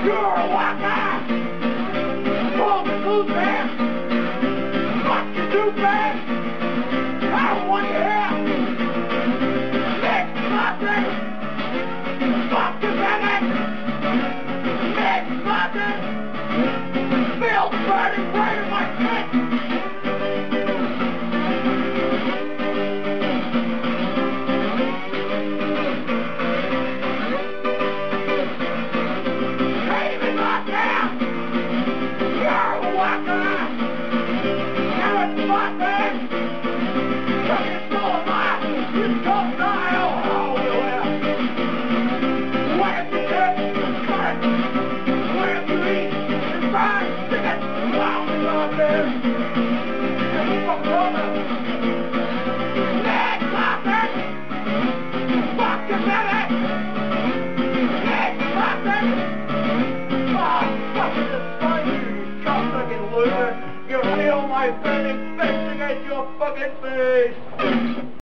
You're a white guy. Pull the loose man. Fuck you too bad. I don't want your hair. Next Monday. Fuck you, baby. Next Monday. Bill's burning right in my face. You feel my friend investigate your fucking face!